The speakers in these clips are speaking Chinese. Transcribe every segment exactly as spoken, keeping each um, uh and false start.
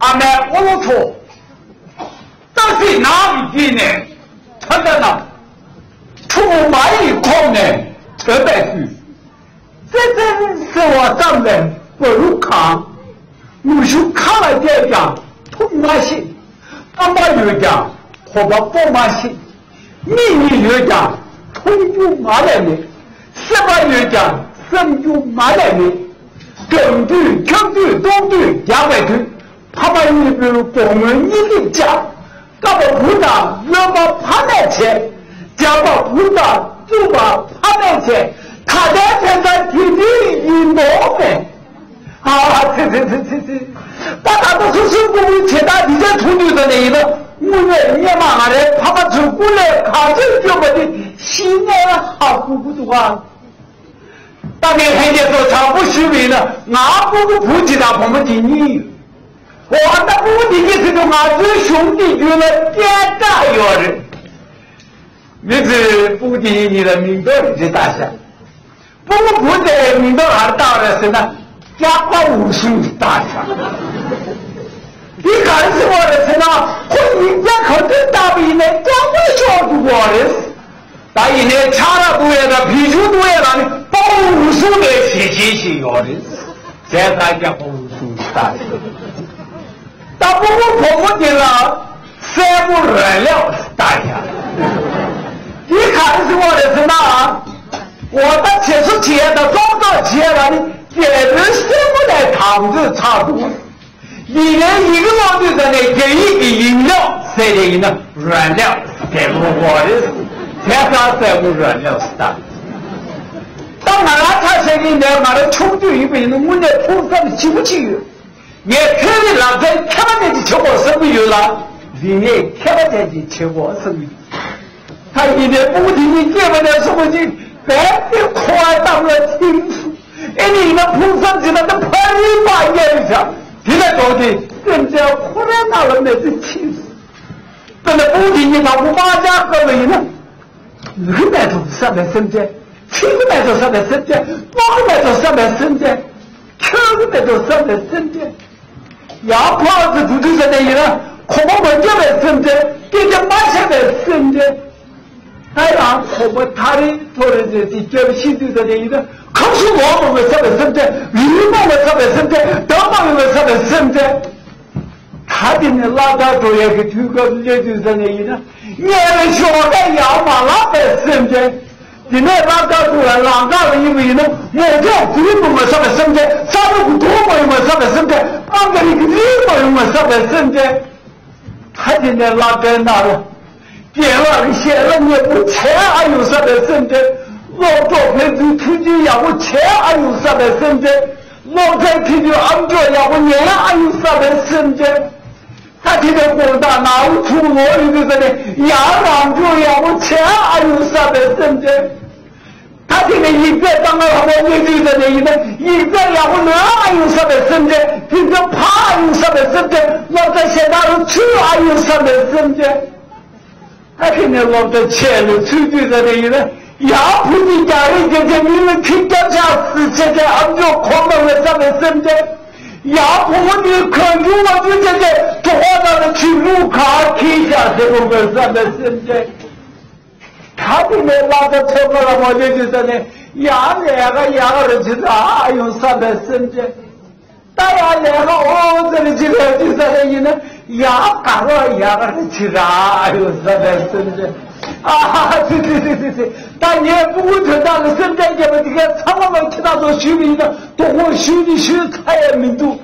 阿妹我有错，但是哪里呢？他在哪？出卖一空呢？这代句，这真是我丈人不如康，我就看了这讲，不满心，阿妈有讲，或把不满心，秘密有讲，推就马来的，十八有讲，生就马来的，根据、根据、东据、加外据，他把你比如公文一定讲，搞个部长要把判来钱，讲把部长就把判来钱。他在现在体力一模的，啊，这这这这这，把他的出生公其他你在处理的那一个，我也也嘛的，他把出过来，看着就把的心里好鼓鼓的啊。当年黑姐说常不虚伪了，俺不不不记得我们的你，我的不的意思就俺这兄弟就了点炸药人，名字不的你的名字是大侠。不不在你到哪到了是呢？家法武术大侠，你看是我的是呢？婚姻家口真大比呢，家不小不过的，但一年差了多也的，皮球多也的，包武术的是机器要的，现在家法武术大侠，但不不婆婆的了，三不燃料大侠，你看是我的是哪？我的铁是铁的，装到铁了，你也人生不来躺着差不多。一人一个老就在那给一个饮料，塞的饮料软料，给不我的，天上塞不软料是的。当俺他塞的呢，俺的冲就一辈子，我那头上的九七，也可以让在看不见的吃我生命有了，里面看不见的吃我生命。他一点不听你见不了什么的。白的夸张了清楚，哎，你那菩萨就那个喷一把烟上，你那到底人家忽然拿了那是清楚，真的不听你那五八家各位呢，二个来头上面生在，七个来头上面生在，八个来头上面生在，九个来头上面生在，牙泡子都就是那一个，恐怕我这边生在，给这马下面生在。哎呀，我们他的做的这这这心里的那一个，可是我们上面生在，你们上面生在，德邦们上面生在，他的那拉达作业给推高也就是那一个，你们小的要嘛拉在生在，你那拉达作业拉达的因为呢，我在最不们上面生在，三十五多么们上面生在，半个一个一么们上面生在，他的那拉在哪了？点了写了你不钱还有啥的生在，老早陪就出去要我钱还有啥的生在，老在陪就俺家要我年还有啥的生在，他听着广大哪有出我一个在那养俺就要我钱还有啥的生在，他听着一个当然我们就在那一个一个要我两还有啥的生在，听着怕还有啥的生在，老在现在有吃还有啥的生在。他现在老在钱里出去在那里呢，要不你家人姐姐，你们听到下死现在俺就狂到了上面生在，要不你看住我就姐姐坐到了去路卡开下这个门上面生在，他现在拉着车过来，我就就在那养两个养个人去哪有上面生在，大家两个哦这里去了就在那里呢。牙干了牙个人去哪？哎呦，实在真的啊！对对对对对，但你不会知道的，现在你们这个常常们其他做修理的，都会修理修太民族。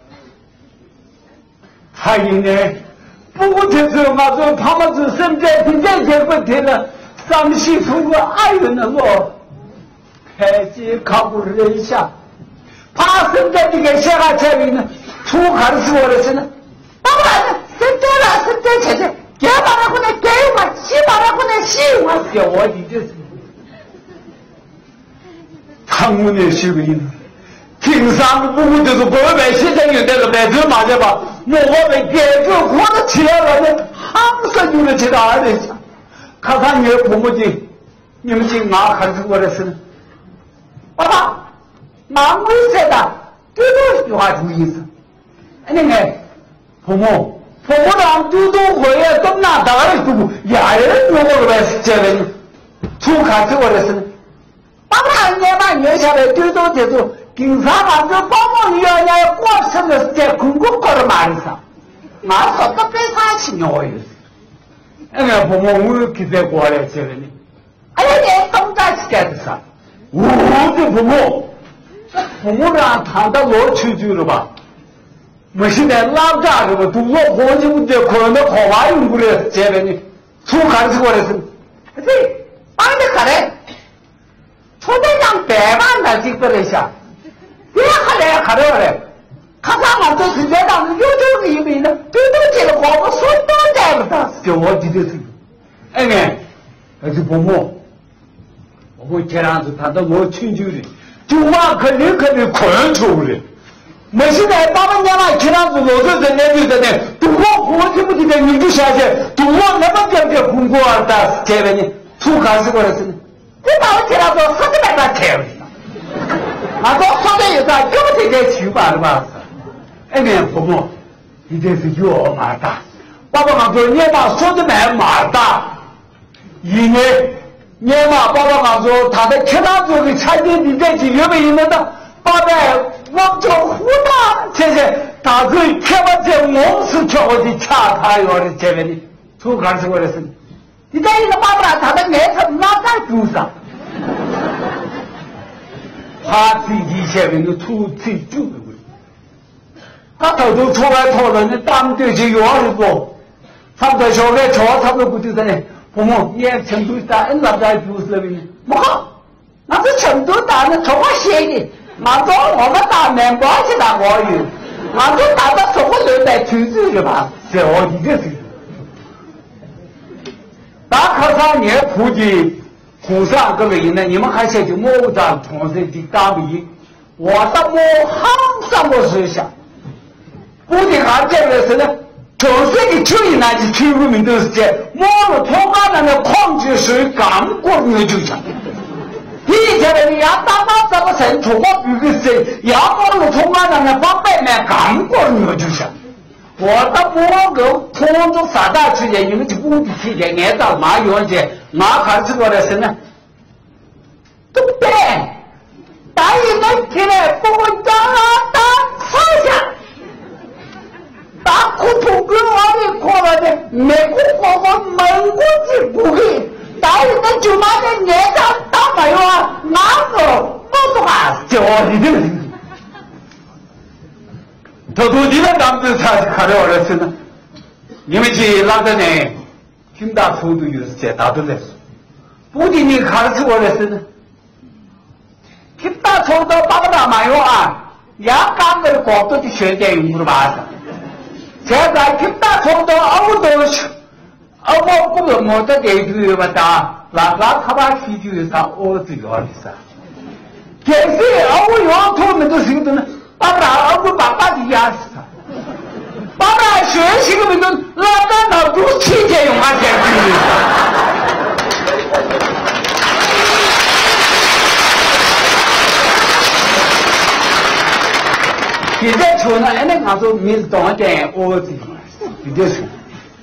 还有呢，不会听说嘛，说他们是现在现在结不听了，上西通过爱人的路，开机考不人下，怕现在这个下下才人呢，出汗是我的事呢。当然了，现在了，现在现在，给把他过来给我，洗把他过来洗我，叫我你就是。他们那修理呢，平常不就是不会现在有那个买车嘛对吧？我们给这花的钱了呢，항상有的钱哪里去？看看你父母亲，你们亲妈还是我的事呢？爸爸，妈没说的，这都是话什么意思？那个。 父母，父母让丢都会呀，都拿到了都呀人我我来这边，出卡这我的是，爸爸年嘛年下来丢都这都，经常嘛就爸爸原来过生的在公公过的马上，马上都被他去鸟意思。那个父母我给在过来这边呢，哎呀，你东家去干的啥？我的父母，父母让谈到我出去了吧？我现在老家的我都我伙计我这可能考完用过来这边呢，出看是过来是，对，帮你看来，出来让百万的这个来下，别看来看来来，看看我这是这当时有这个一位呢，对对这个话我说多在了的，就我记得是，哎呢，还是父母。我这样子，他到我亲戚里，就话肯定肯定困出来。我现在八万年了，这样子我这人呢就在那，都我国际不记得你就下去，都我那么点点红果儿的这边呢，出看是过来是呢，这把我这样子说的来把开了，那我说的有啥，就这点奇怪了吧？哎呀，父母，你这是有马大，爸爸妈说你把说的来马大，一年。你嘛，爸爸妈说他在其他做的餐厅里面去有没有那个？爸爸，我叫胡大，这些他可以看我这我是叫我的恰他要的这边的，出看是我的事。你在一个爸爸，他的脸上哪在肚上？他自己前面的出最久的位，他头都出来讨论，你当对就有二十个，差不多小孩瞧，差不多不就在那。父母，你成都大，你那在都市里面，不好，那是成都大的从我写的，那种我们打面包去打我有，那种打到什么人来推走的吧？是我一个是。大考上年普及湖上各位呢，你们还写就莫长同事的大米，我到我行上我思想，不的还这个是呢。就是你去年那去出名都是这，摸了脱干了那矿泉水刚过你就讲，以前的你要打到这个神出我比个谁，要摸了脱干了那把白面刚过你就讲，我到摸个空中啥大去的，你们就不必去的，按照马原则，马看是我的神呢，对不对？大爷们起来不讲了，当放下。大苦痛跟我的过了的，美国国国美国的不会，大一个就拿的年长大没有啊，哪个不懂啊？叫你的，他都你们当时才看到我的事呢，你们去那个呢，听到粗度就是这大都在说，不仅你看出我的事呢，听到粗度八个大没有啊，压杆的广东的学者用不吧？现在听到从到欧洲去，欧洲不能摸到这个嘛的，那那他把喜剧上我这个的噻。这些欧阳他们都是的呢，把那欧洲把把的压死他，把那学习的们都那那那都亲戚用啊这个。现在说呢，哎，那俺说民主党点我这个，的确是。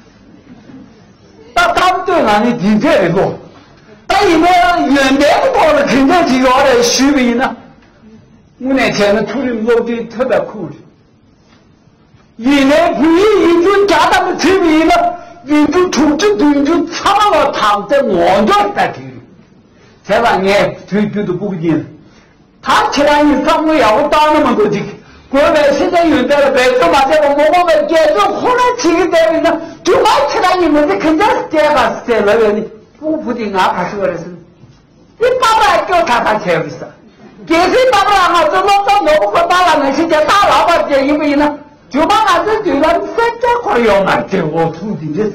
但他们对俺的的确的多，但因为原来不到了，现在这个的虚伪呢，五年前的处理落地特别苦的，原来不一就家长的处理了，一就处置对就差了躺在我这在地里，才把年推举都不进，他起来你上午要我打那么多这个。国外现在有的了，白说嘛，在我我们接着后来几个代人呢，就买起来你们的肯定是这个是在那边的，不不的俺还是我的事，你爸爸叫他他才不是，这些爸爸哈，这老早我不会把俺们现在大老板这一位呢，就把俺这对了三这块要买给我土地的事，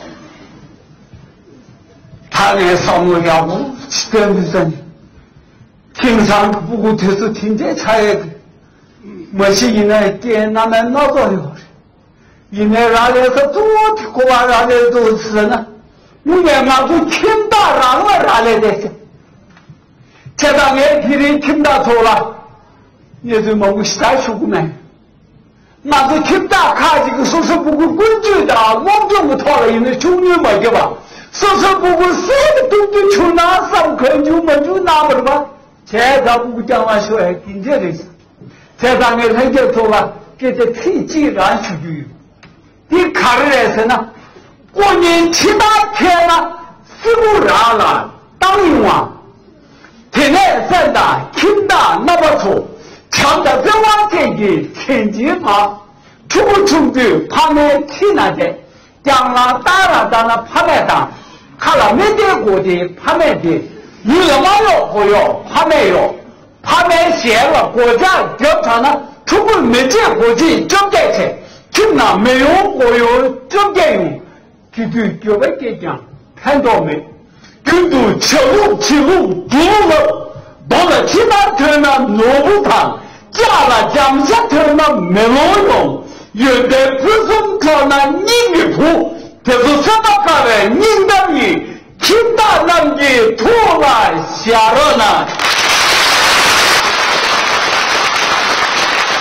他连上我要我真不真，平常不过就是听这才。我是因为电那么闹着的，因为那里是多的国外那里都是呢，我也嘛就听到让我哪来的，这当年听你听到错了，也就么我再说过没， 那是听大看这个说是不过滚剧的，往这么套了，因为兄弟们对吧？说是不过谁的东西去拿上课就没就拿不了吧？现在不讲完说还今天的事，现在我他就说了，给这推荐然数据，你看的来是呢，过年七八天了，是不然了，当然啊，天天三大听大那么错。强调这往这个天津话，出不出去旁边听那些，讲了打了打了拍卖单，看了没得过的拍卖的，有什么要不要拍卖要，拍卖写了国家调查呢，出不没见过的交给谁，听了没有我有交给用，就就就会给讲，看到没？跟住切入切入多了。到了其他头呢，挪不堂，加了江下头呢，没路用，有的不送他呢，你的铺，这是什么干的？你的你，听到那的突然下了呢。